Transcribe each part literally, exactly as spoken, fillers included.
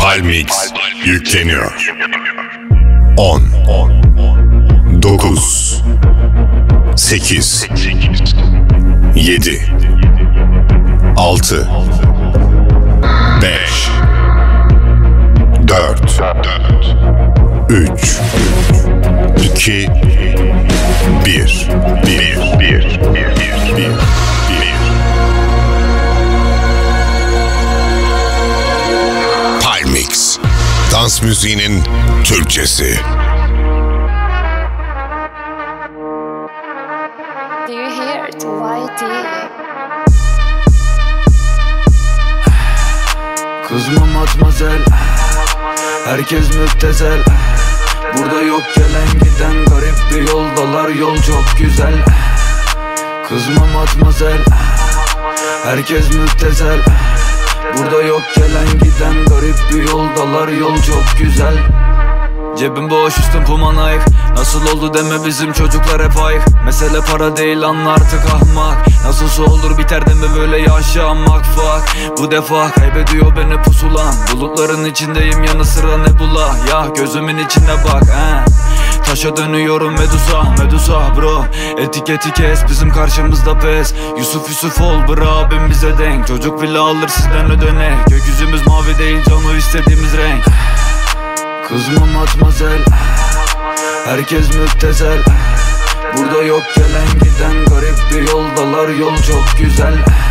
Palmix yükleniyor. on dokuz sekiz yedi altı beş dört üç iki bir bir bir bir bir Palmix, dans müziğinin Türkçesi. Do you hear it, Whitey? Kızma matmazel, herkes müptezel. Burada yok gelen giden, garip bir yoldalar, yol çok güzel. Kızma matmazel, herkes müptezel. Burada yok gelen giden, garip bir yoldalar, yol çok güzel. Cebim boş, üstüm Puma Nike. Nasıl oldu deme, bizim çocuklar hep ayık. Mesele para değil, anla artık ahmak. Nasılsa olur biter deme, böyle yaşamak fuck. Bu defa kaybediyor beni pusulan. Bulutların içindeyim, yanı sıra nebula. Ya gözümün içine bak he. Taşa dönüyorum Medusa, Medusa bro. Etiketi kes, bizim karşımızda pes. Yusuf Yusuf ol bro, abim bize denk. Çocuk bile alır sizden ödenek. Gökyüzümüz mavi değil canı, istediğimiz renk. Kızma matmazel, herkes müptezel. Burada yok gelen giden, garip bir yoldalar, yol çok güzel.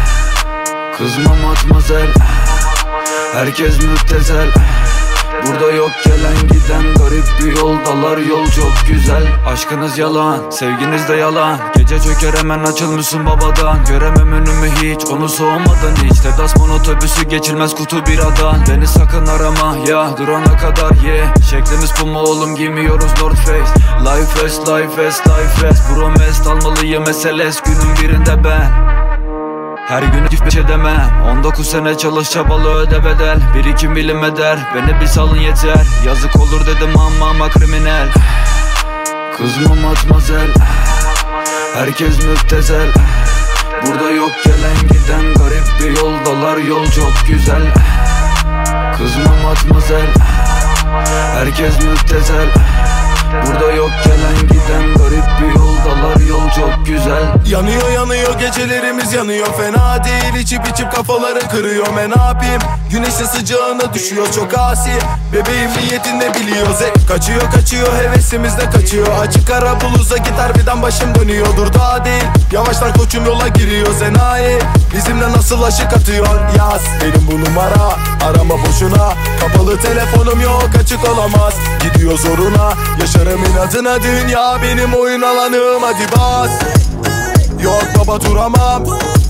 Kızma matmazel, herkes müptezel. Burada yok gelen giden, garip bir yoldalar, yol çok güzel. Aşkınız yalan, sevginiz de yalan. Gece çöker hemen açılmışsın babadan. Göremem önümü hiç, onu soğumadan hiç. Tedasman otobüsü geçilmez kutu biradan. Beni sakın arama ya, durana kadar ye yeah. Şeklimiz Puma oğlum, giymiyoruz North Face. Life fast, life fast, life fast. Promest almalıyım S L S, günün birinde ben. Her gün hiçbir şey demem. on dokuz sene çalış, çabalı öde bedel. Bir iki milim eder, beni bir salın yeter. Yazık olur dedim ama ama kriminal. Kızma matmazel, herkes müptezel. Burada yok gelen giden, garip bir yoldalar, yol çok güzel. Kızma matmazel, herkes müptezel. Burada yok gelen giden, garip bir yoldalar, yol çok güzel. Yanıyor yanıyor gecelerimiz yanıyor, fena değil. İçip içip kafaları kırıyor, ben ne yapayım? Güneşin sıcağına düşüyor çok asi. Bebeğim niyetin ne biliyor, zevk kaçıyor kaçıyor, hevesimiz de kaçıyor. Açık ara bluza gitar birden başım dönüyor. Dur daha değil, yavaşlar koçum yola giriyor. Zenayi bizimle nasıl aşık atıyor, yaz benim bu numara, arama boşuna. Kapalı telefonum yok, açık olamaz. Gidiyor zoruna, yaşarım inadına, dünya benim oyun alanım, hadi bas. Yok baba duramam,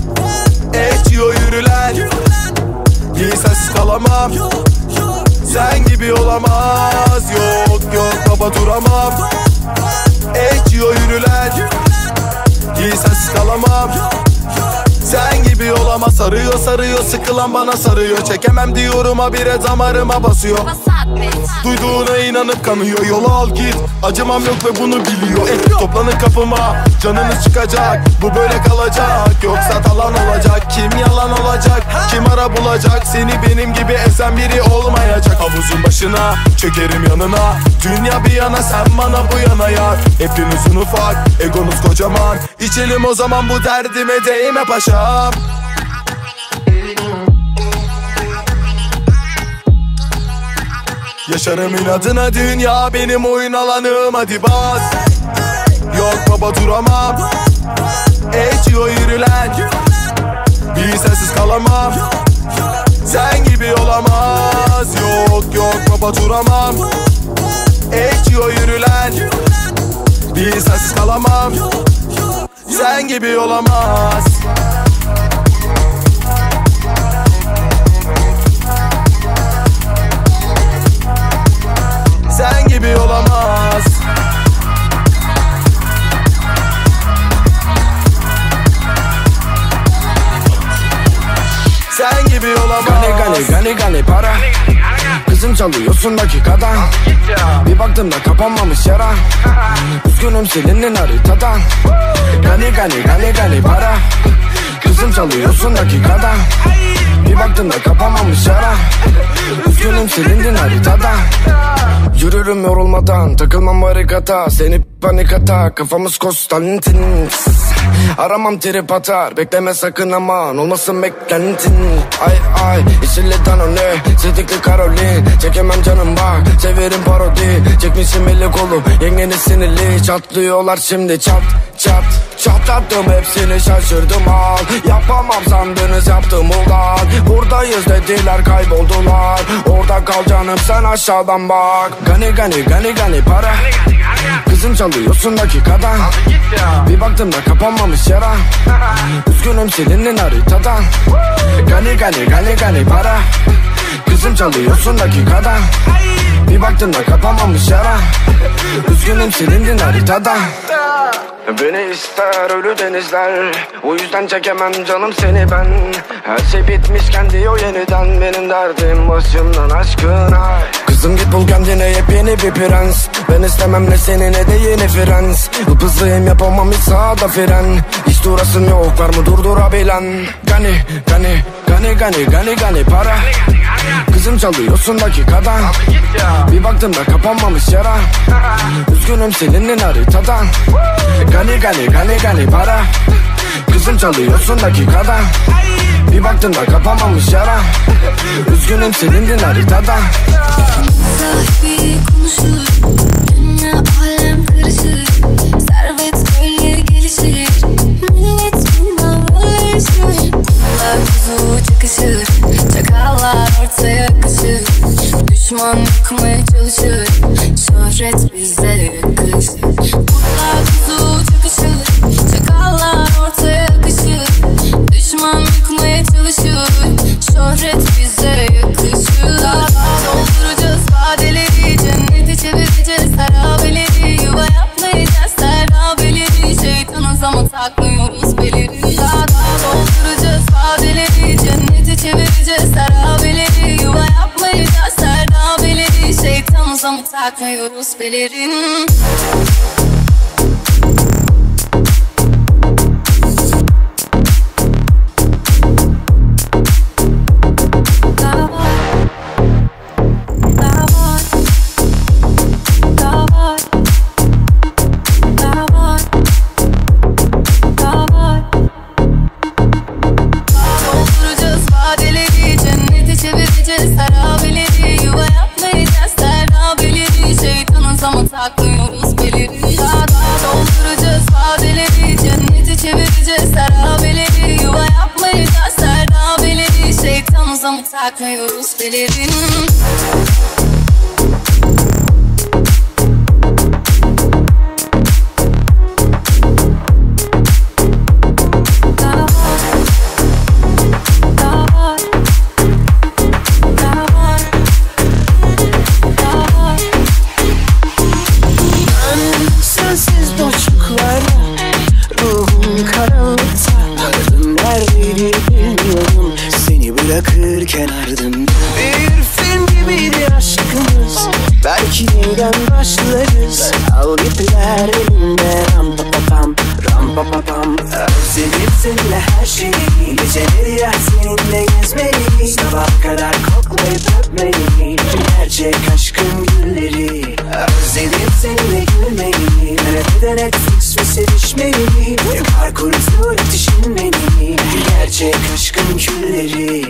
eşiyor yürülen. İyi sensiz kalamam, sen gibi olamaz. Yok yok baba duramam, eşiyor yürülen. İyi sensiz kalamam, sen gibi olamaz. Sarıyor sarıyor, sıkılan bana sarıyor. Çekemem diyorum habire, damarıma basıyor. Duyduğuna inanıp kanıyor, yola al git. Acımam yok ve bunu biliyor. eh, Toplanın kapıma, canınız çıkacak. Bu böyle kalacak, yoksa talan olacak. Kim yalan olacak, kim ara bulacak? Seni benim gibi ezen biri olmayacak. Havuzun başına, çökerim yanına. Dünya bir yana, sen bana bu yana yar. Hepinizin ufak, egonuz kocaman. İçelim o zaman, bu derdime değme paşam. Yaşarım inadına, dünya benim oyun alanım, hadi bas. Yok baba duramam, eşiyor yürülen. Bir sensiz kalamam, sen gibi olamaz. Yok yok baba duramam, eşiyor yürülen. Bir sensiz kalamam, sen gibi olamaz. Sen gibi olamaz. Sen gibi olamaz. Gani gani gani gani para. Kızım çalıyorsun dakikadan. Bir baktım da kapanmamış yara. Üzgünüm silindin haritadan. Gani gani gani gani para. Kızım çalıyorsun dakikadan. Bir baktım da kapanmamış yara. Üzgünüm silindin haritada. Yürürüm yorulmadan, takılmam barikata. Seni panik ata, kafamız Konstantin. Aramam trip atar, bekleme sakın aman, olmasın beklentin. Ay ay, yeşilli Danone, sedikli Karolin. Çekemem canım bak, severim parodi. Çekmişim eli kolu, yengeni sinirli. Çatlıyorlar şimdi çat çat. Çatlattım hepsini şaşırdım al. Yapamam sandınız yaptım ulan. Buradayız dediler kayboldular. Orada kal canım sen aşağıdan bak. Gani gani gani gani para. Kızım çalıyorsun dakikadan. Bir baktım da kapanmamış yara. Üzgünüm silindin haritadan. Gani gani gani gani para. Kızım çalıyorsun dakikadan. Bir baktım da kapanmamış yara. Üzgünüm silindin haritadan. Beni ister ölü denizler. O yüzden çekemem canım seni ben. Her şey bitmişken diyor yeniden. Benim derdim başımdan aşkına. Kızım git bul kendine yepyeni bir prens. Ben istemem ne seni ne de yeni frens. Hızlıyım yapamam hiç sağda fren. Hiç durasın yok var mı durdurabilen. Gani gani gani gani gani gani para. Kızım çalıyorsun dakikadan. Bir baktım da kapanmamış yara. Üzgünüm silindin haritadan. Gani gani gani gani para. Kızım çalıyorsun dakikadan. Bir baktım da kapanmamış yara. Üzgünüm silindin haritadan. Sahibi konuşur, dünya alem karışır. Servet böyle gelişir, millet binalaşır. Kullar kuzu çıkışır, çakallar ortaya yakışır. Düşman yıkmaya çalışır, şöhret bize yakışır. Kullar kuzu çıkışır, çakallar ortaya yakışır. Düşman yıkmaya çalışır, şöhret bize yakışır. Daha dolduracağız vadeleri, cennete çevireceğiz harabeleri. Yuva yapmayacağız serdabeleri, şeytanız ama takmıyoruz beleri. Daha dolduracağız vadeleri, cennete çevireceğiz harabeleri. Yuva yapmayacağız serdabeleri, şeytanız ama takmıyoruz belerin. Takmıyoruz beleri. Daha dolduracağız vadeleri, cennete çevireceğiz harabeleri. Yuva yapmayacağız serdabeleri, şeytanız ama takmıyoruz belerin. Bırakırken ardımda bir film gibiydi aşkımız. Belki yeniden başlarız. Al ipler elimde, ram pa pa pam, ram pa pa pam. Özledim seninle her şeyi, geceleri ya seninle gezmeli. Sabah kadar koklayıp öpmeli, gerçek aşkın gülleri. Özledim seninle gülmeyi, nerede Netflix ve sevişmeli. Yakar kurusu düşünmeli, gerçek aşkın külleri.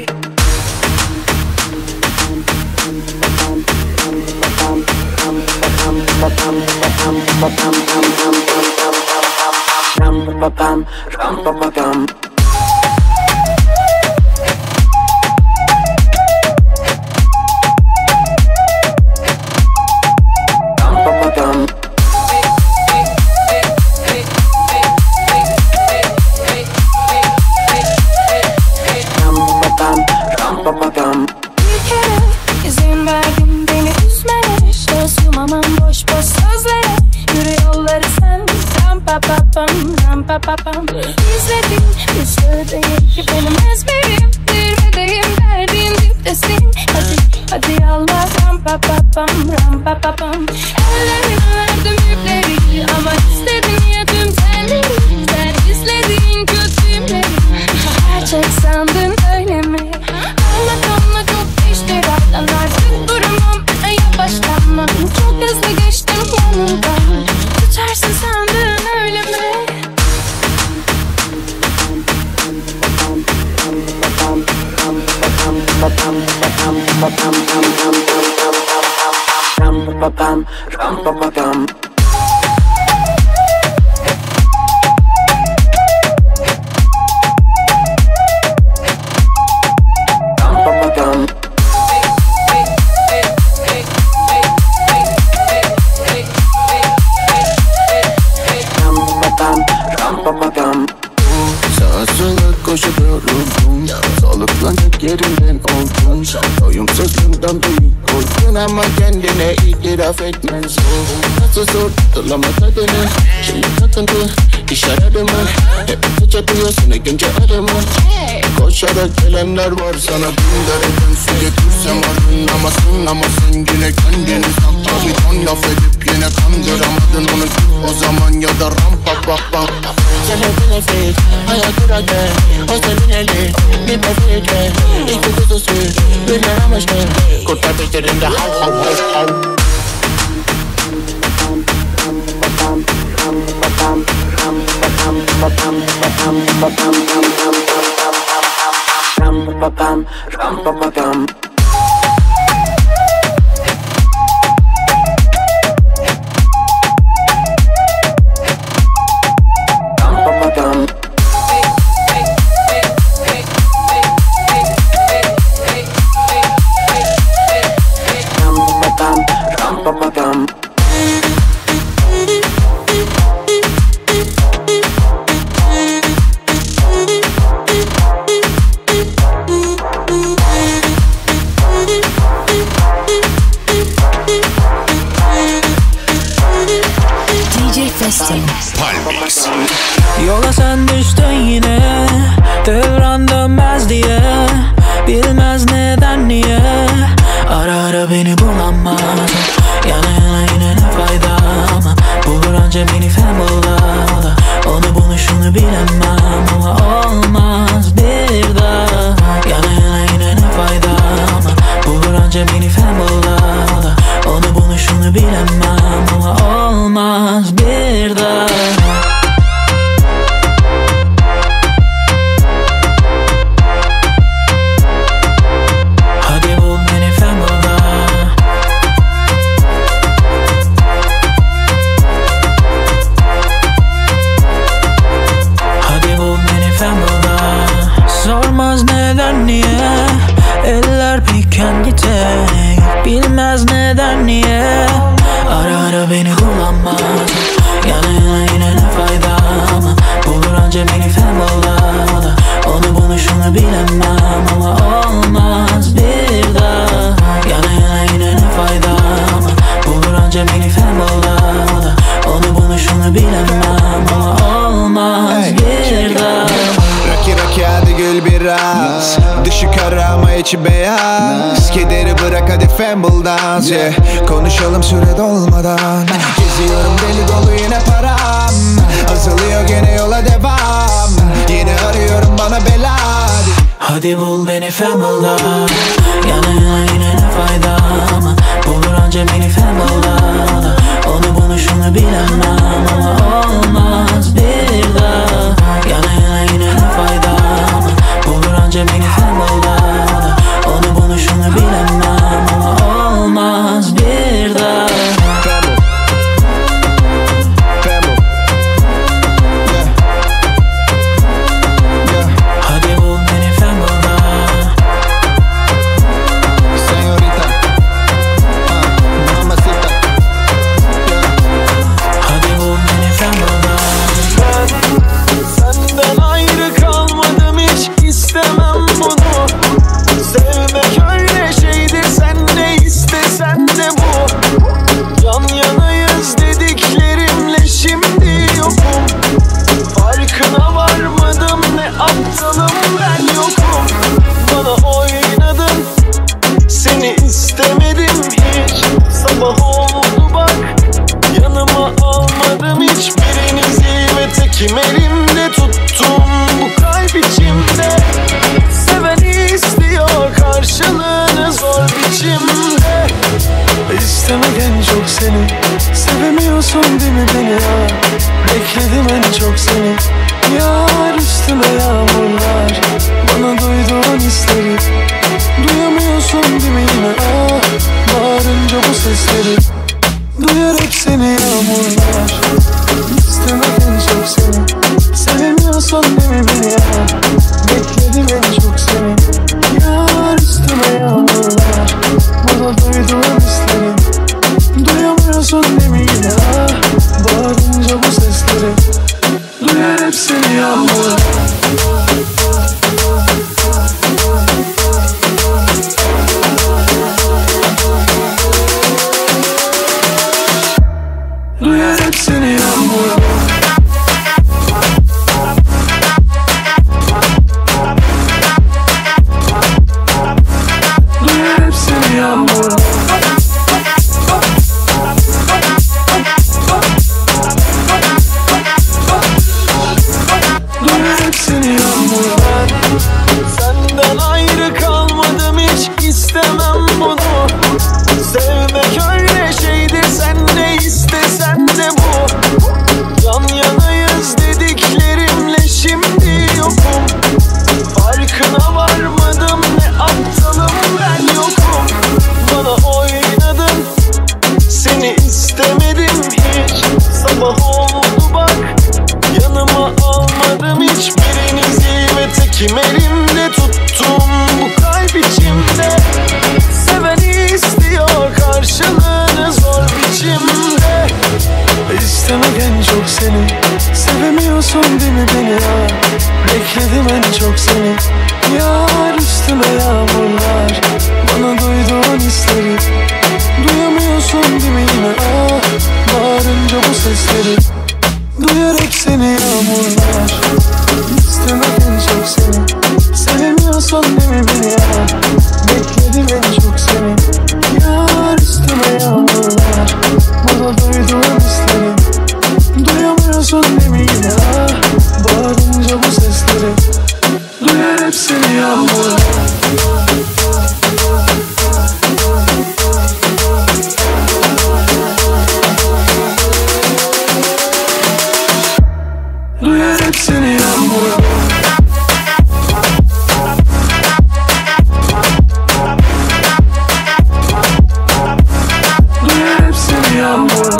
Ram pa pa pam, ram pa pa pam. Bir kere izin verdim beni üzmene. Söz yumamam boş boş sözlere. Yürü yolları sen, ram pa pa pam, ram pa pa pam. İzledim bir sır değil ki benim ezberim. Zirvedeyim derdin diptesin. Hadi hadi yallah, ram pa pa pam, ram pa pa pam. Ellerime verdim yükleri ama istedim ya tüm telleri. Sen izledin kötümleri, gerçek sandın öyle mi? Anlat anlat çok işte, ben artık dur. Ram-pa-pam, ram-pa-pam. Sağa sola koşuyorum, soluklanacak yerinden oldum. Doyumsuzluğumdan büyük korkun ama kendine itiraf etmez. Nasıl sorgulama tadını, şimdi takıntı iş aradı mı? Hep hiç yapıyorsun ekince adımı. Koşarak gelenler var sana bin dereden su getirsem arınamazsın ama sen yine kendini sakla. Bir ton laf edip yine kandıramadın onu, o zaman ya da rampa pa pa. Sen hep nefes, hayat durake, o senin eli, bir befike. İki kutusu, bir meramaştı, kurtar bitirin de hav hav hav hav. Ram-pa-pam, ram-pa-pam. Palmix. Yola sen düştün yine, devran dönmez diye. Bilmez neden niye, ara ara beni bulamaz. Yana yana yine ne fayda, ama bulur anca beni Fambul'da. Onu bunu şunu bilemem ama olmaz bir daha. Yana yana yine ne fayda, ama bulur anca beni Fambul'da. Onu bunu şunu bilemem ama olmaz bir daha. Hadi bul beni Fambul'da. Hadi bul beni Fambul'da. Sormaz neden niye, eller piken gitek. Bilmez neden niye, ara ara beni bulamaz. Yana yana yine ne fayda, ama bulur anca beni Fambul'da. Onu bunu şunu bilemem ama olmaz bir daha. Yana yana yine ne fayda, ama bulur anca beni Fambul'da. Onu bunu şunu bilemem ama olmaz bir daha. Raki raki hadi gül biraz, dışı kara ama içi beyaz. Kederi bırak hadi Fambul dans, yeah. Konuşalım süre dolmadan. Geziyorum deli dolu yine param, azalıyor gene yola devam. Yine arıyorum bana bela. Hadi bul beni Fambul'da. Yana yana yine ne fayda, ama bulur anca beni Fambul'da. Onu bunu şunu bilemem ama olmaz bir daha. Yana yana yine ne fayda, ama bulur anca beni Fambul'da. Onu bunu şunu bilemem ama olmaz bir daha. Hadi bul beni Fambul'da. Señorita, ah, mamacita, Hadi bul beni Fambul'da. Senden ayrı kalmadım, hiç istemem bunu. Sevmek öyle şeydir, sen ne istesen de bu. Yan yanayız dediklerimle şimdi yokum. Farkına varmadım, ne aptalım ben yokum. Bana oynadın, seni istemedim hiç. Sabah oldu bak, yanıma almadım hiçbirinizi. Ve tekim elimde tuttum bu kalp içimde. Seven istiyor karşılığını zor biçimde. İstemek en çok seni, sevemiyorsun değil mi beni ya? Bekledim en çok seni, yağar üstüme yağmurlar. Bana duyduğun hisleri duyamıyorsun değil mi yine ah, bağırınca bu sesleri. Duyar hep seni yağmurlar. İstemeden çok seni. Sevemiyorsan değil mi beni ya? Bekledim en çok seni. Yar üstüme yağmurlar. Bana duyduğum hisleri. Duyamıyorsun değil mi yine ah, bağırınca bu sesleri. Duyar hep seni yağmurlar. Duyar hep seni yağmurlar. Duyar hep seni yağmurlar. Duyar hep seni yağmurlar. Senden ayrı kalmadım, hiç istemem bunu. Sevmek öyle şeydir, sen ne istesen de bu. Yan yanayız dediklerimle şimdi yokum. Farkına varmadım, ne aptalım ben yokum. Bana oynadın, seni istemedim hiç. Sabah oldu bak, yanıma almadım hiçbirinizi. Ve tekim elimde tuttum bu kalp içimde. Seveni istiyor karşılığını zor biçimde. İstemek en çok seni. Sevemiyorsun değil mi beni ya? Bekledim en çok seni. Yar üstüme yağmurlar. Bana duyduğun hisleri. Duyamıyorsun değil mi yine ah, bağırınca bu sesleri. Duyar hep seni yağmurlar. İstemek en çok seni. Sevemiyorsan değil mi beni ya? Bekledim en çok seni. Yar üstüme yağmurlar. Bana duyduğum hisleri. Duyamıyorsun değil mi yine ah, bağırınca bu sesleri. Duyar hep seni yağmurlar. Duyar hep seni yağmurlar. Duyar hep seni yağmurlar.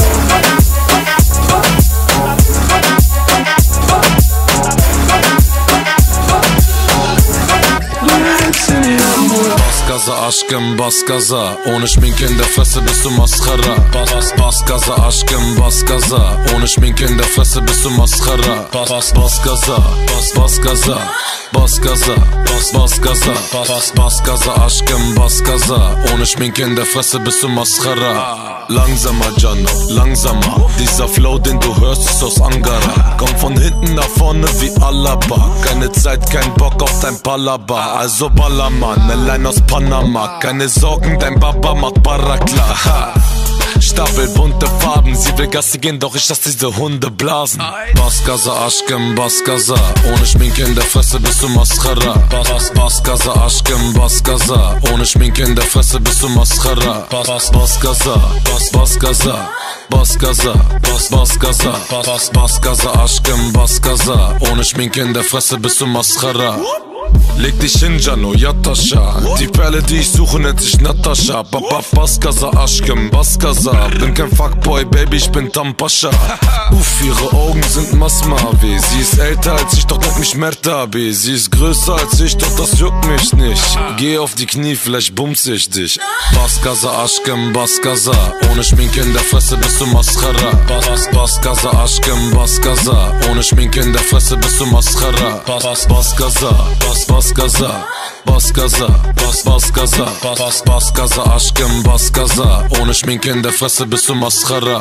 Duyar hep seni yağmurlar. Bas gaza aşkım bas gaza, ohne Schminke in der Fresse bist du Mascara. Bas, bas gaza aşkım bas gaza, ohne Schminke in der Fresse bist du Mascara. Bas, bas, bas gaza, bas, bas gaza, bas gaza, bas, bas gaza, bas, bas gaza aşkım bas gaza, ohne Schminke in der Fresse bist du Mascara. Langsamer Gianno, langsamer, dieser Flow den du hörst ist aus Angara. Komm von hinten nach vorne wie Alaba, keine Zeit, kein Bock auf dein Palaba. Also Ballermann, allein aus Panama, keine Sorgen, dein Papa macht Barakla. Ha. Stapel bunte Farben, sie will Gassi gehen, doch ich lass diese Hunde blasen. Bas gaza aşkım bas gaza, ohne Schminke in der Fresse bist du Mascara. Bas, bas gaza aşkım bas gaza, ohne Schminke in der Fresse bist du Mascara. Bas, bas gaza, bas, bas gaza, bas gaza, bas, bas gaza, bas, bas gaza aşkım bas gaza, ohne Schminke in der Fresse bist du Mascara. Leg dich hin, Gianno, yat aşağı. Die Perle, die ich suche, nennt sich Natascha. Baba, bas gaza aşkım, bas gaza. Bin kein Fuckboy, Baby, ich bin Tampascha. Uff, ihre Augen sind Masmavi. Sie ist älter als ich, doch nennt mich Mertabi. Sie ist größer als ich, doch das juckt mich nicht. Geh auf die Knie, vielleicht bumse ich dich. Bas gaza aşkım, bas gaza. Ohne Schminke in der Fresse bist du Mascara. Bas, bas gaza aşkım, bas gaza. Ohne Schminke in der Fresse bist du Mascara. Bas, bas gaza, bas, bas gaza, bas gaza, bas, bas gaza, bas, bas gaza aşkım bas gaza, ohne Schminke in der Fresse bist du Mascara.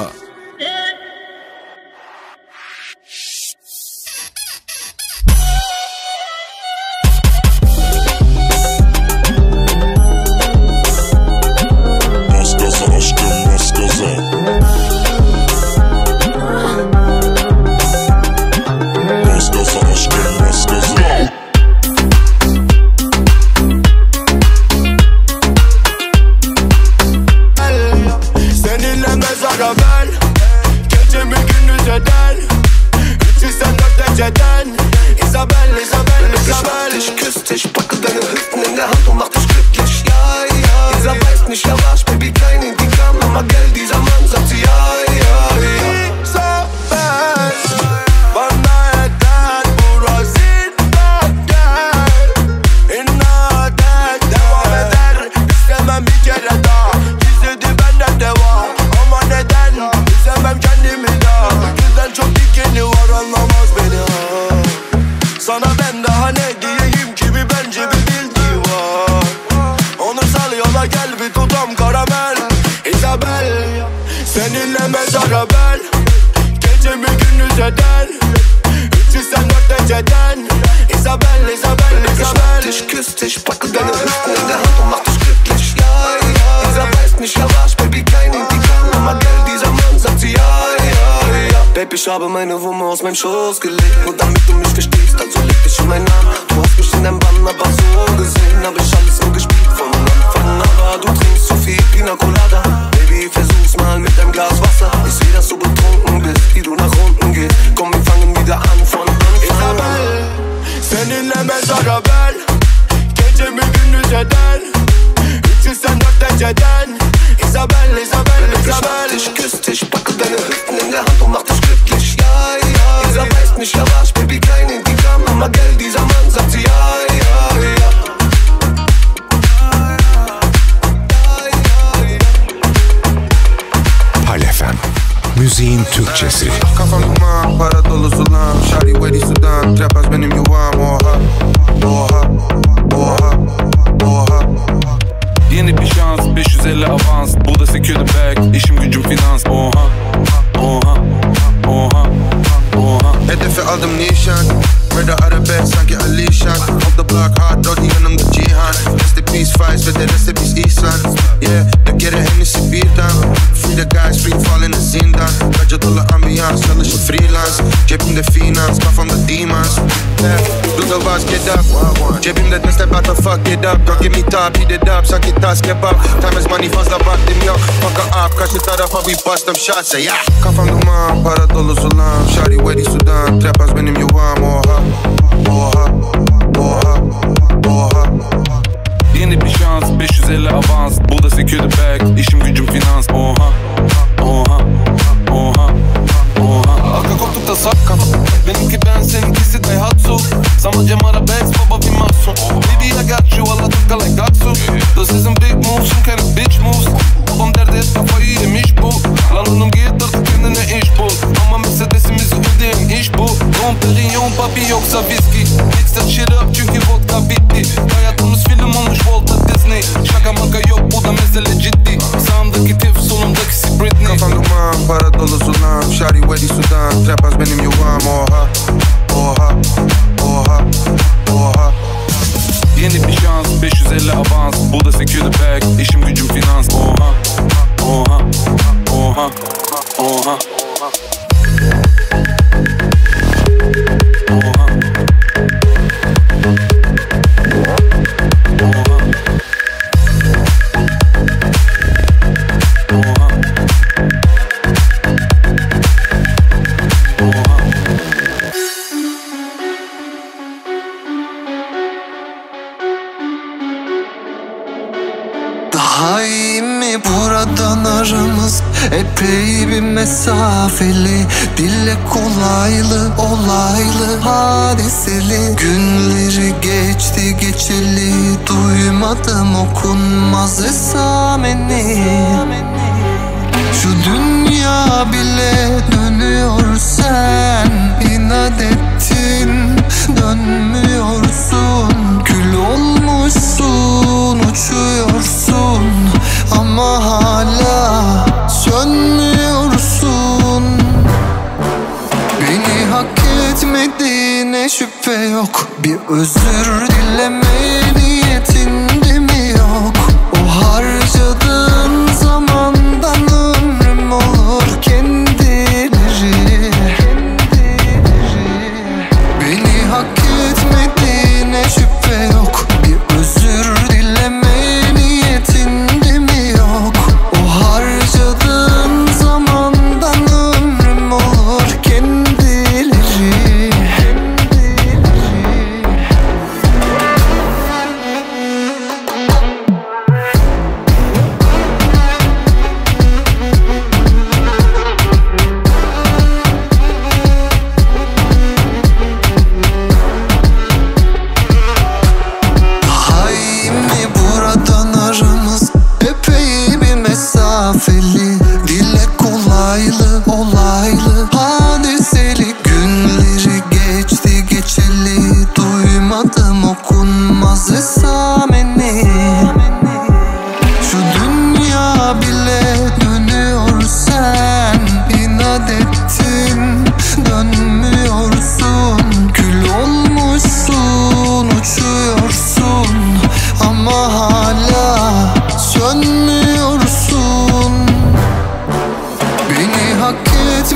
Bas gaza aşkım bas gaza. Bas gaza aşkım bas gaza. Sen dinlenmez aga gel. weiß nicht, ja was, Baby, kein Intikam. Ama geldiği zaman sagt sie ja, ja, ja. Sabes, bana yeter burası da gel. İnat et, devam eder. İstemem bir kere daha. Gizledi bende de var. Ama neden? İzlemem kendimi daha. Günden çok dikeni var, anlamaz beni ha. Sana ben daha ne diyeyim ki, bir bence bir bildiği var. Onu sal yola gel, bir tutam karamel. Isabel, seninle mezara bel. Gece mi gündüz eden, üç yüz sen dört eceden. Isabel, Isabel, Isabel. Ich küss dich, packe deine Hüften in der Hand und mach dich glücklich. Ja, ja, Isa weiß nicht, ja was, Baby, kein Intikam. Ama geldiği zaman sagt sie ja, ja, ja. Baby, ich habe meine Wumme aus meinem Schoß gelegt, nur damit du mich verstehst, also leg dich in meinen Arm. Du hast mich in deinem Bann aber so gesehen, hab ich alles so gespielt von Anfang. Aber du trinkst zu viel Pina Colada. Baby, versuch's mal mit einem Glas Wasser. Ich seh, dass du betrunken bist, wie du nach unten gehst. Komm, wir fangen wieder an von Anfang. Isabel, seninle mezara bel. Gece mi gündüz eden, üç yüz sen dört eceden. Isabel, Isabel, Isabel. Ich küss dich, packe deine Hüften in der Hand und mach dich glücklich. Ja, ja, Isa weiß nicht, ja was, Baby, kein Intikam. Ama geldiği zaman sagt sie ja, ja, ja. Hal F M, müziğin Türkçesi. Kafam duman, para dolu sulam. Şari wedi sudan, trapaz benim yuvam. Oha, oha, oha, oha. Yeni bir şans, beş yüz elli avans. Bu da secure the bag, işim gücüm finans. Oha, oha, oha, oha. Hedefe aldım nişan, Murder arabesk sanki Alişan. Off the block hard, dodi yanımda Cihan. Rest in peace fights ve de rest in peace İhsan. Yeah, de kere Hennessy birden. Free the guys, free falling in zindan. Kaca dolu ambiyans, çalışır freelance. Cebimde finans, kafamda demons. Yeah, do the bars, get up. Cebimde ne step out the fuck, get up. Don't give me top, beat it up, sanki tas kebap. Time is money, fazla vaktim yok. Fuck up, karşı tarafa we bust them shots, say yeah. Kafam duman, para dolu sulam. Şari wedi sudan, trapaz benim yuvam. Oha, oha, oha, oha. Yeni bir şans, beş yüz elli avans. Bu da secure the bag, işim gücüm finans. Oha, oha, oha, oha. Arka koltukta sak kafa. Benimki ben, seninkisi Daihatsu. Sana Cem Arabex, baba bir mahsun. Baby I got you, Allah tıkka like Gatsu. This isn't big moves, some kind of bitch moves. Babam derdi hep kafayı yemiş bu. Lan oğlum git artık kendine iş bul. Ama Mercedes'imizi ödeyen iş bu. Don Perignon papi yoksa viski. Mix that shit up çünkü vodka bitti. Hayatımız film olmuş Walter Disney. Şaka maka yok, bu da mesele ciddi. Sağımdaki Tiff, solumdakisi Britney. Kafam duman, para dolu sulam. Şari wedi sudan, trapaz benim yuvam. Oha, oha, oha, oha. Yeni bir şans, beş yüz elli avans. Bu da secure the bag, işim gücüm finans. Oha, oha, oha, oha. Daha iyi mi buradan aramız? Epey bir mesafeli. Dille kolaylı, olaylı, hadiseli. Günleri geçti geçeli. Duymadım okunmaz esameni. Şu dünya bile dönüyor, sen inat ettin, dönmüyorsun. Kül olmuşsun, uçuyorsun ama hala sönmüyorsun. Beni hak etmediğine şüphe yok. Bir özür dileme niyetinde mi yok? O harcadığın zamandan ömrüm olur kendileri. Beni hak etmediğine şüphe yok. Bir özür dileme niyetinde mi yok? O harcadığın zamandan ömrüm olur kendileri.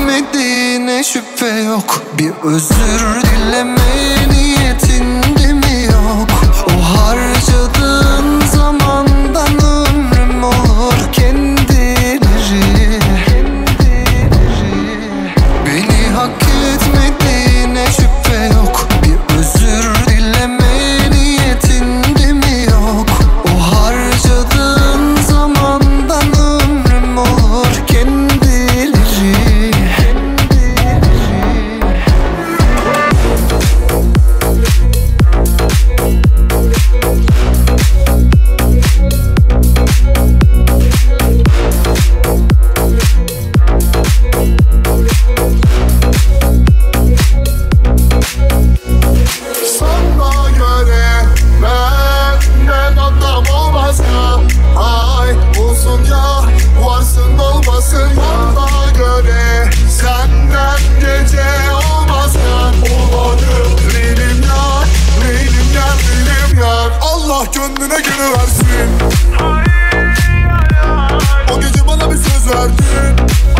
etmediğine şüphe yok. Bir özür dileme niyetinde mi yok? O harcadığın zamandan ömrüm olur kendileri. Beni hak etmediğine şüphe yok. Bir özür dileme niyetinde mi yok? O harcadığın zamandan ömrüm olur kendileri. Sana göre benden adam olmaz ya. Ay olsun ya, varsın olmasın. Bana göre senden gece olmaz ya. Olmadı benim yar, benim yar, benim yar. Allah gönlüne göre versin. O gece bana bir söz verdin.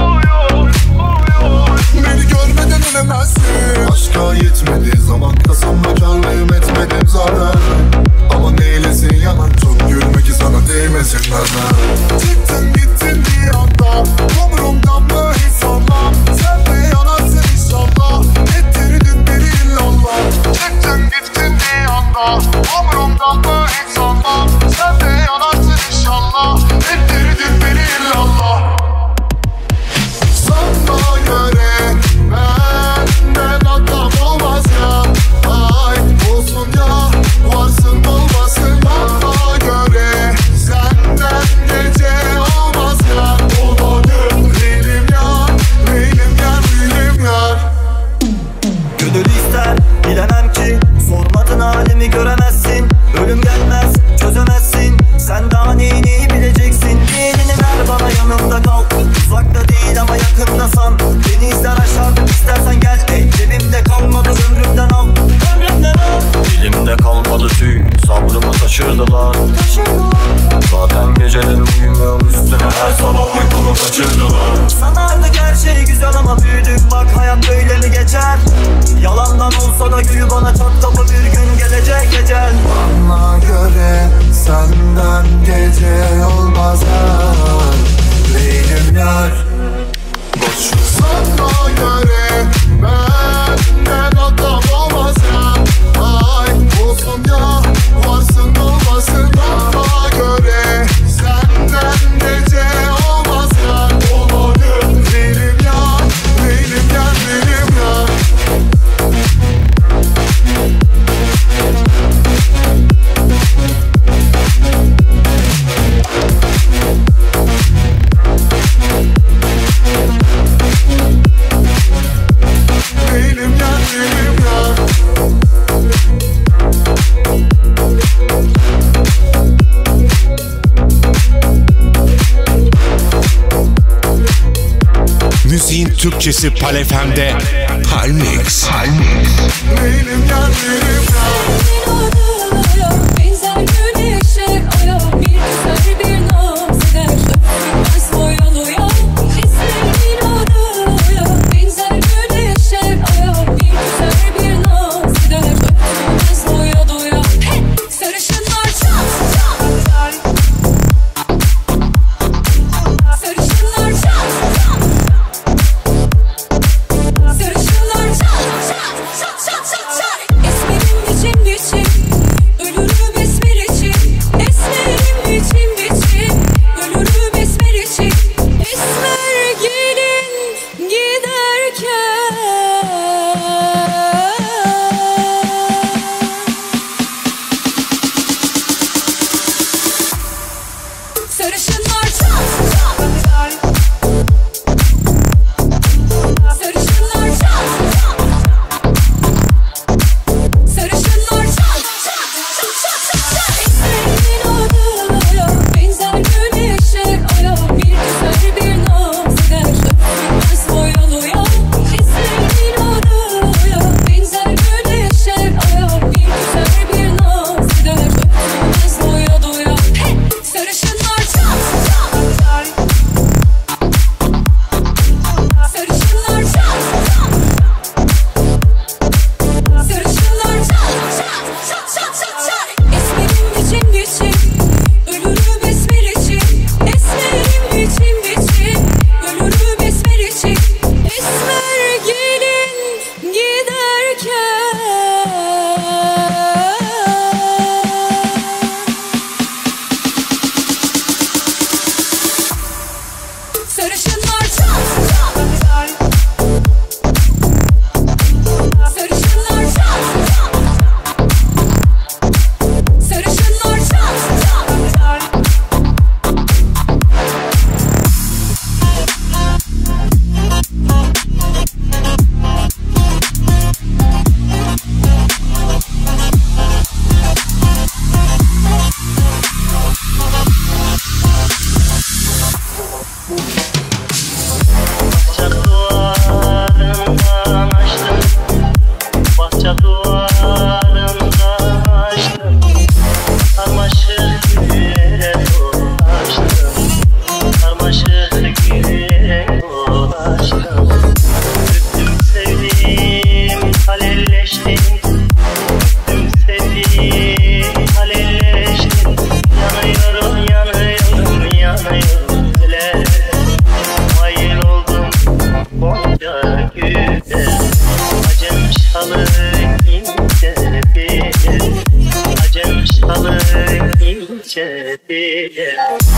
Beni görmeden ölemezsin. Aşka yetmedi zaman kasamda karlıyım, etmedim zarar. Ama neylesin yalan, çok gülme ki sana değmesin nazar. Çıktın gittin bir anda, umurumdan mı hiç sanmam. Sen de yanarsın inşallah, ettirdin beni illallah. Çıktın gittin bir anda, umurumdan mı hiç sanmam. Sen de yanarsın inşallah, ettirdin beni illallah. Sana göre benden adam olmaz ya. Ay olsun ya, varsın olmasın. Bana göre senden gece olmaz ya. Olmadı benim yar, benim yar, benim yar. Gönül ister bilemem ki, sormadın halimi göremezsin. Ölüm gelmez çözemezsin, sen daha neyi neyi bileceksin. Bir elini ver bana, yanımda kal. Uzakta değil ama yakındasan, beni izler aşağıdan istersen gel. Ey cebimde kalmadı ömrümden al, ömrümden al. Dilimde kalmadı tüy, sabrımı taşırdılar. Zaten geceleri uyumuyorum üstüne, her sabah uykumu kaçırdılar. Sanardık her şey güzel ama büyüdük, bak hayat böyle mi geçer? Yalandan olsa da gül bana, çat kapı bir gün gelecek ecel. Bana göre senden gece olmaz ya. Benim yar, boş ver. Sana göre benden adam olmaz ya. Ay olsun ya, varsın olmasın. Bana göre senden gece olmaz ya. Olmadı benim yar, benim yar, benim yar. Benim yar, benim yar. Müziğin Türkçesi Pal F M'de Palmix. Benim yar, benim yar. Benzer güneşe aya, bir güzel bir naz eder. Öpmez doya doya, esmerin adı aya. Benzer güneşe aya, bir güzel bir naz eder. Öpmez doya doya. Hey! Sarışınlar çat çat. Sarışınlar çat çat. Sarışınlar çat çat çat çat çat. Esmerin biçim biçim, ölürüm esmer için. Esmerim biçim biçim, ölürüm esmer için. Esmer gelin giderken sarışınlar çat çat. Sarışınlar çat çat. Sarışınlar çat çat çat çat çat. Esmerin adı aya, benzer güneşe aya. Bir güzel bir naz eder. Öpmez doya doya. Esmerin adı aya, benzer güneşe aya. Bir güzel bir naz eder. Öpmez doya doya. Hey! Sarışınlar çat çat. şehir.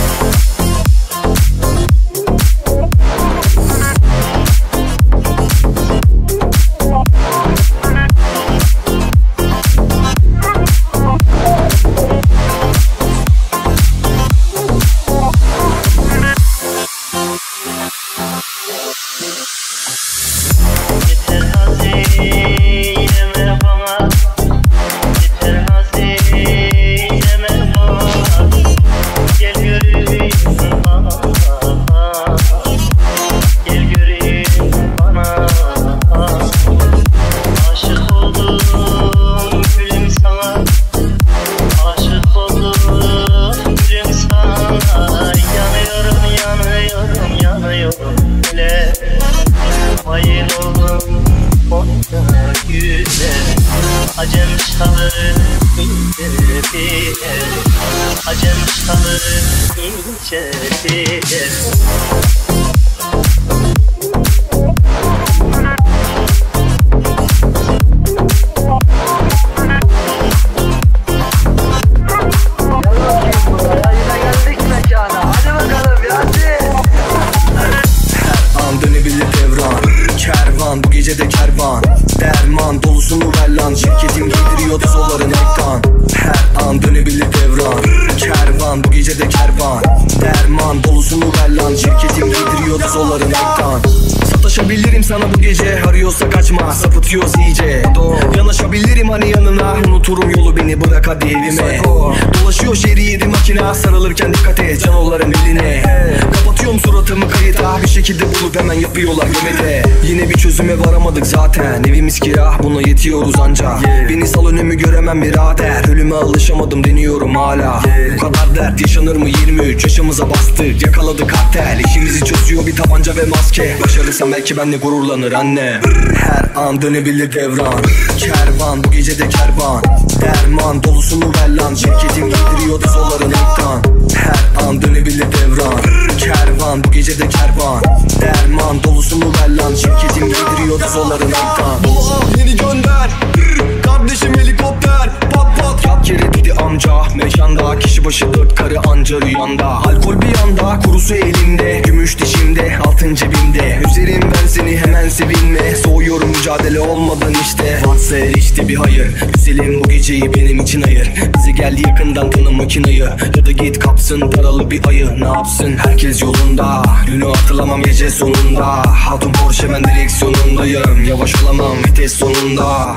Yapıyorlar yemede. Yine bir çözüme varamadık zaten. Evimiz kira, buna yetiyoruz anca. yeah. Beni sal önümü göremem birader. Ölüme alışamadım deniyorum hala. yeah. Bu kadar dert yaşanır mı yirmi üç yaşımıza bastık. Yakaladık kartel, işimizi çözüyor bir tabanca ve maske. Başarırsam belki benle gururlanır anne. Her an dönebilir devran. Kervan bu gecede kervan. Derman dolusunu ver lan. Şirketim giydiriyor dolarınlıktan. Her an dönebilir devran. Kervan bu gecede kervan. Derman dolusunu ver lan. Şirketim giydiriyor dolarınlıktan. Doğa yeni gönder. Kardeşim helikopter. Pat pat. Yat yere dedi amca. Mekanda kişi başı dört karı anca rüyanda. Alkol bir yanda, kurusu elimde. Gümüş dişimde, altın cebimde. Üzerim ben seni hemen sevinme. Soğuyorum mücadele olmadan işte. Varsa her işte bir hayır. Güzelim bu geceyi benim için ayır. Bize geldi yakından tanı makinayı. Ya da git kapsın paralı bir ayı. Ne yapsın herkes yolunda. Günü hatırlamam gece sonunda. Hatun Porsche ben direksiyonundayım. Yavaş olamam vites sonunda.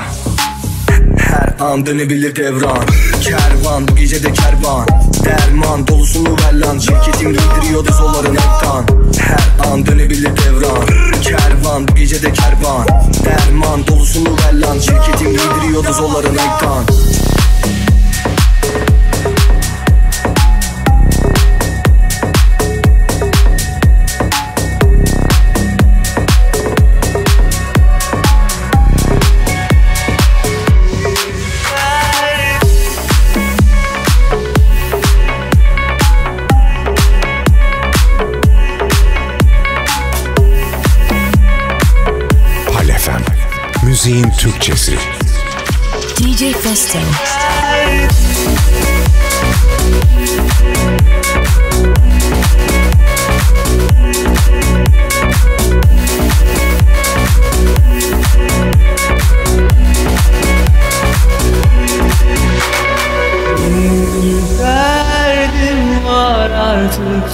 Her an dönebilir devran. Kervan bu gecede kervan. Derman dolusunu ver lan. Şirketim giydiriyor dolarınlıktan. Her an dönebilir devran. Kervan bu gecede kervan. Derman dolusunu ver lan. Şirketim giydiriyor dolarınlıktan. Müziğin Türkçesi. D J Festo. Derdim var artık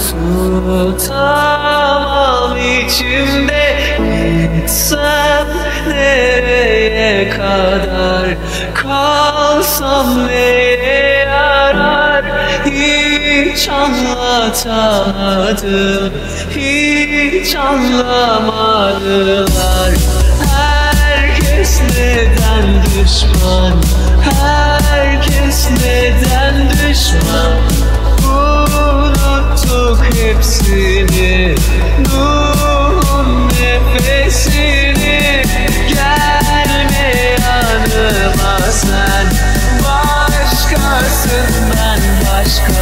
tutamam içimde. Gitsem nereye kadar, kalsam neye yarar? Hiç anlatamadım, hiç anlamadılar. Herkes neden düşman, herkes neden düşman? Unuttuk hepsini, Nuh'un nefesini. Gelme yanıma sen, başkasın ben başka.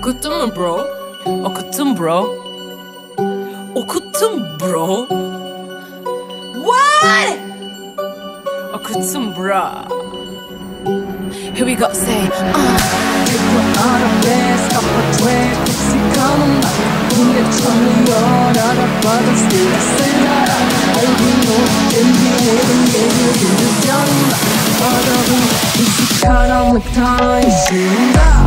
Okuttun mu bro? Okuttum bro. Okuttum bro. What? Okuttum bro. Here we go, say uh. Arabesk kapat ve Meksikanımda yine çalıyor arabada süresen ara. Albino emniyetim geliyor gündüz yanımda. Arabın bizi karanlıkta ışığında.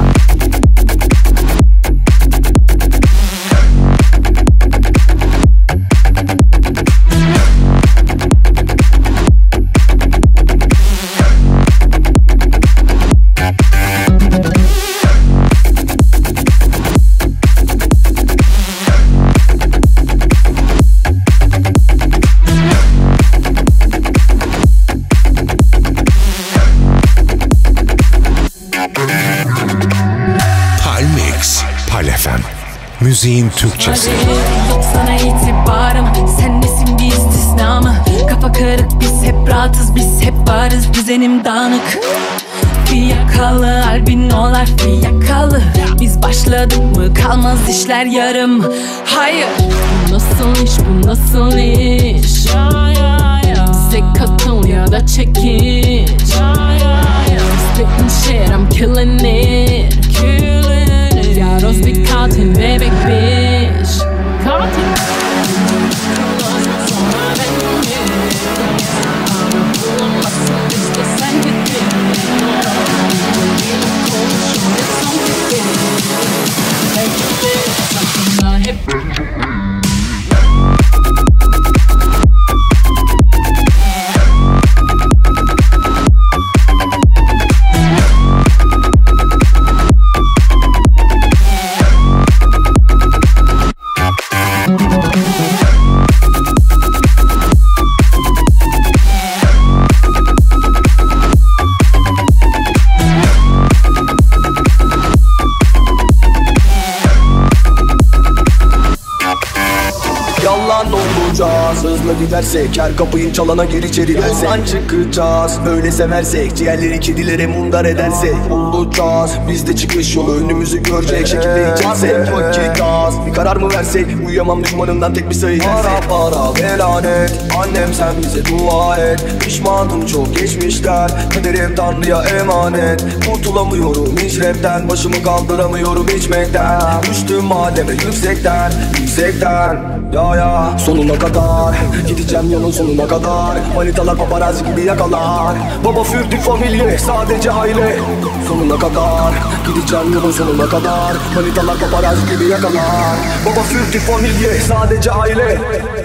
Müziğin Türkçesi. Yok sana itibarım, sen nesin bir istisna mı? Kafa karık, biz hep rahatız, biz hep varız, düzenim dağınık. Fiyakalı albinolar fiyakalı. Biz başladık mı kalmaz işler yarım. Hayır, bu nasıl iş, bu nasıl iş? Bize katıl ya da çekiş. Spitting shit, I'm killing it. Yaros bir katil bebek bitch. Katil. Sonra ben yerim. Ama bulamazsın işte sen git benim. Konuşuyor son bir benim. Hep bir aklımda hep. Hızla gidersek her kapıyı çalana gir içeri dersek yoldan çıkacağız öyle seversek. Ciğerleri kedilere mundar edersek olacağız. Biz de çıkış yolu önümüzü görecek şekilde içersek. Vakit az bir karar mı versek? Uyuyamam düşmanımdan tek bir sayı gelsek. Para para ve lanet. Annem sen bize dua et. Pişmanım çok geçmişler. Kaderim Tanrı'ya emanet. Kurtulamıyorum hiç rapten. Başımı kaldıramıyorum içmekten. Düştüm mademe yüksekten. Yüksekten. Ya ya sonuna kadar gideceğim yolun sonuna kadar. Manitalar paparazzi gibi yakalar. Baba fürdü familye sadece aile. Sonuna kadar gideceğim yolun sonuna kadar. Manitalar paparazzi gibi yakalar. Baba fürdü familye sadece aile.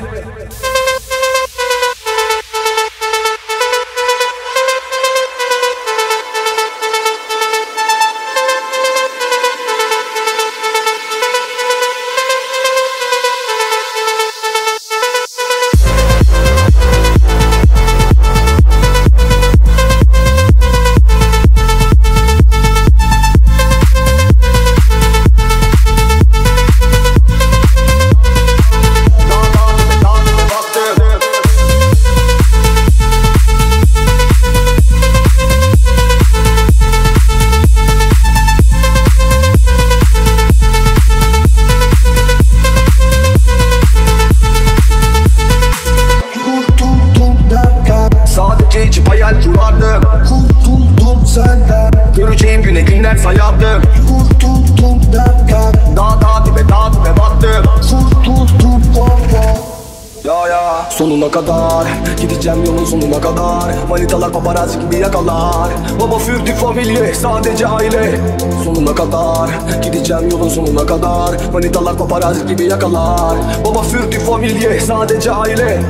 Sonuna kadar gideceğim yolun sonuna kadar. Manitalar paparazzi gibi yakalar. Baba fürdü familye sadece aile. Sonuna kadar gideceğim yolun sonuna kadar. Manitalar paparazzi gibi yakalar. Baba fürdü familye sadece aile.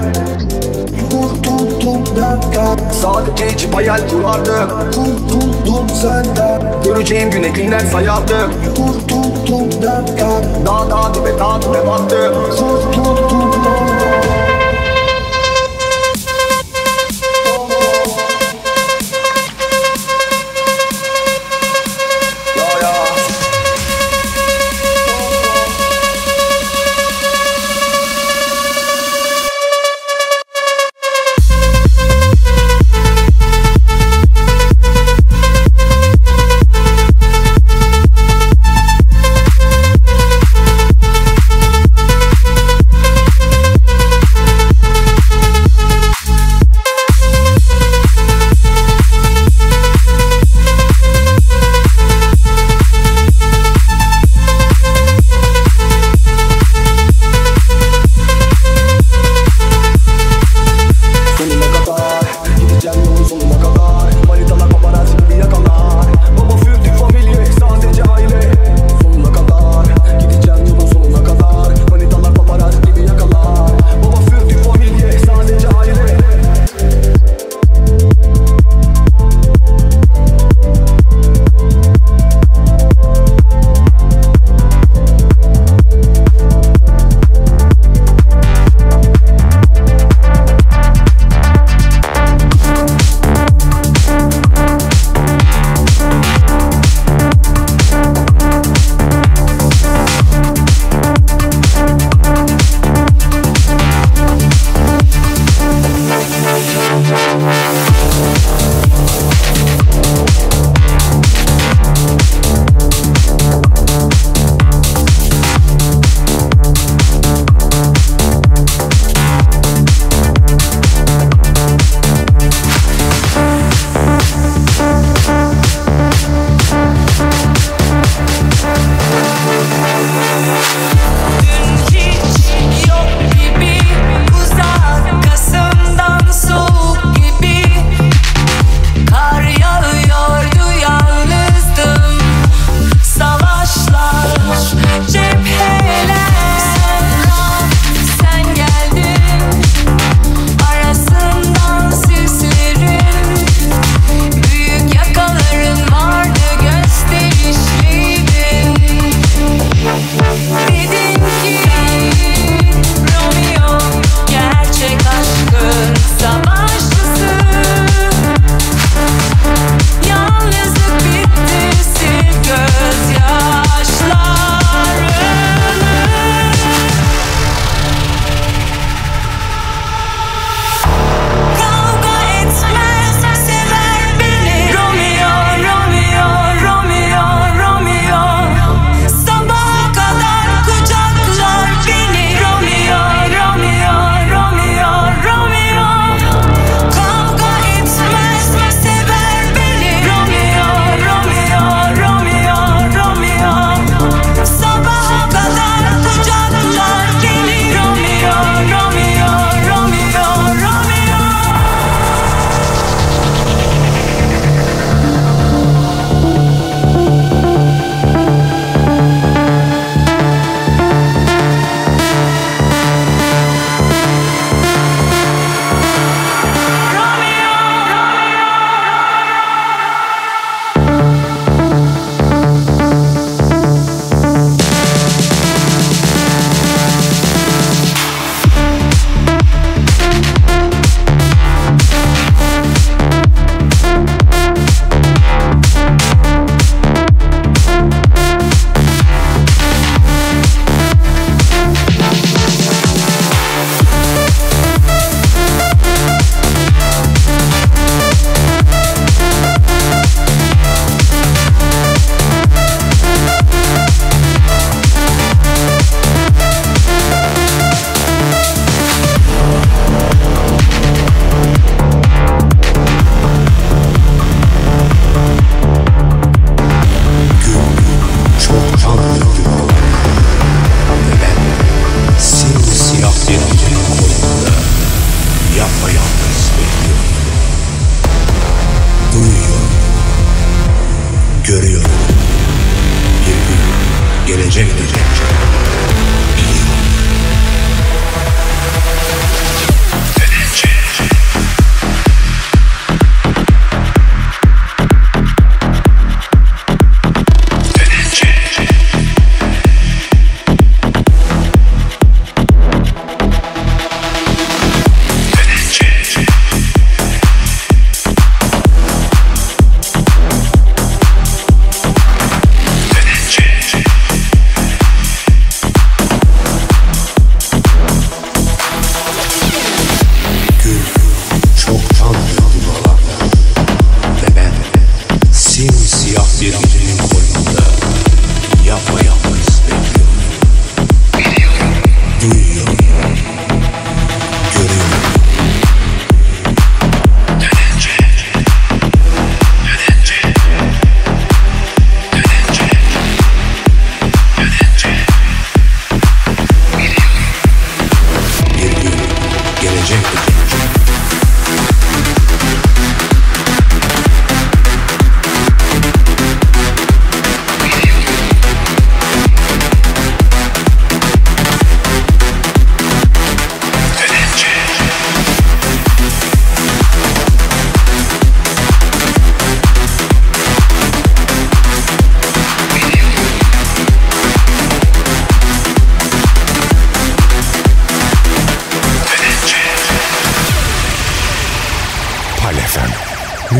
Sadece içip hayal kurardım. Kurtuldum senden. Göreceğim gün eklinler sayardım. Kurtuldum derken dağ dağ dibe dağ dibe battım. Kurtuldum.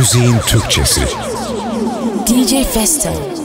Müziğin Türkçesi. D J Festo.